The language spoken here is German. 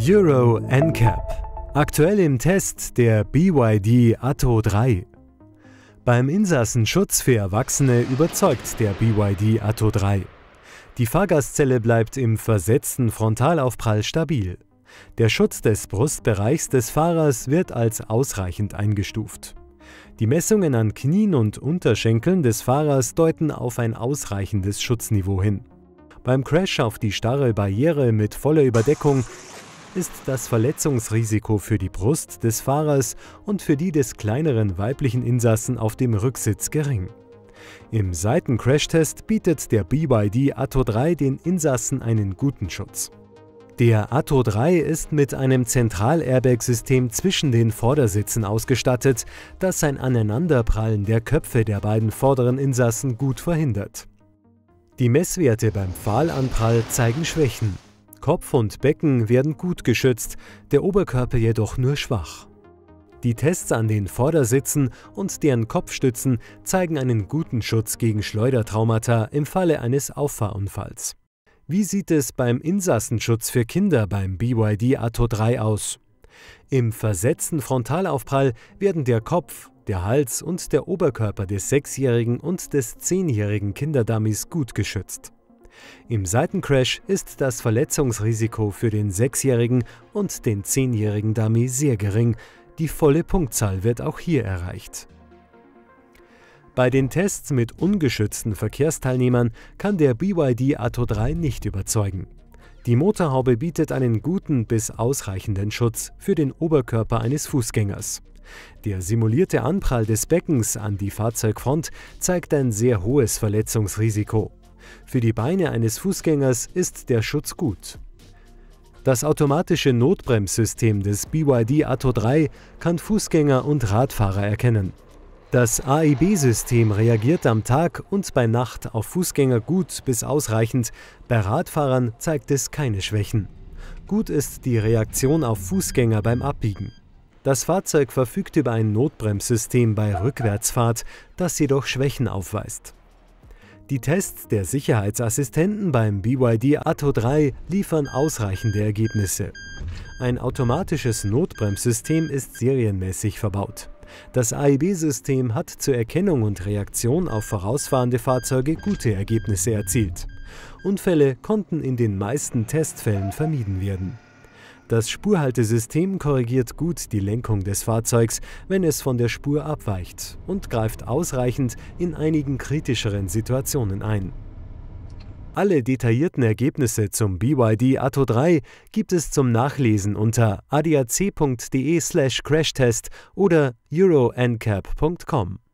Euro NCAP. Aktuell im Test der BYD Atto 3. Beim Insassenschutz für Erwachsene überzeugt der BYD Atto 3. Die Fahrgastzelle bleibt im versetzten Frontalaufprall stabil. Der Schutz des Brustbereichs des Fahrers wird als ausreichend eingestuft. Die Messungen an Knien und Unterschenkeln des Fahrers deuten auf ein ausreichendes Schutzniveau hin. Beim Crash auf die starre Barriere mit voller Überdeckung ist das Verletzungsrisiko für die Brust des Fahrers und für die des kleineren weiblichen Insassen auf dem Rücksitz gering. Im Seitencrashtest bietet der BYD Atto 3 den Insassen einen guten Schutz. Der Atto 3 ist mit einem Zentral-Airbag-System zwischen den Vordersitzen ausgestattet, das ein Aneinanderprallen der Köpfe der beiden vorderen Insassen gut verhindert. Die Messwerte beim Pfahlanprall zeigen Schwächen. Kopf und Becken werden gut geschützt, der Oberkörper jedoch nur schwach. Die Tests an den Vordersitzen und deren Kopfstützen zeigen einen guten Schutz gegen Schleudertraumata im Falle eines Auffahrunfalls. Wie sieht es beim Insassenschutz für Kinder beim BYD Atto 3 aus? Im versetzten Frontalaufprall werden der Kopf, der Hals und der Oberkörper des 6-jährigen und des 10-jährigen Kinderdummies gut geschützt. Im Seitencrash ist das Verletzungsrisiko für den 6-jährigen und den 10-jährigen Dummy sehr gering, die volle Punktzahl wird auch hier erreicht. Bei den Tests mit ungeschützten Verkehrsteilnehmern kann der BYD Atto 3 nicht überzeugen. Die Motorhaube bietet einen guten bis ausreichenden Schutz für den Oberkörper eines Fußgängers. Der simulierte Anprall des Beckens an die Fahrzeugfront zeigt ein sehr hohes Verletzungsrisiko. Für die Beine eines Fußgängers ist der Schutz gut. Das automatische Notbremssystem des BYD Atto 3 kann Fußgänger und Radfahrer erkennen. Das AEB-System reagiert am Tag und bei Nacht auf Fußgänger gut bis ausreichend, bei Radfahrern zeigt es keine Schwächen. Gut ist die Reaktion auf Fußgänger beim Abbiegen. Das Fahrzeug verfügt über ein Notbremssystem bei Rückwärtsfahrt, das jedoch Schwächen aufweist. Die Tests der Sicherheitsassistenten beim BYD Atto 3 liefern ausreichende Ergebnisse. Ein automatisches Notbremssystem ist serienmäßig verbaut. Das AEB-System hat zur Erkennung und Reaktion auf vorausfahrende Fahrzeuge gute Ergebnisse erzielt. Unfälle konnten in den meisten Testfällen vermieden werden. Das Spurhaltesystem korrigiert gut die Lenkung des Fahrzeugs, wenn es von der Spur abweicht, und greift ausreichend in einigen kritischeren Situationen ein. Alle detaillierten Ergebnisse zum BYD Atto 3 gibt es zum Nachlesen unter adac.de/crashtest oder euroncap.com.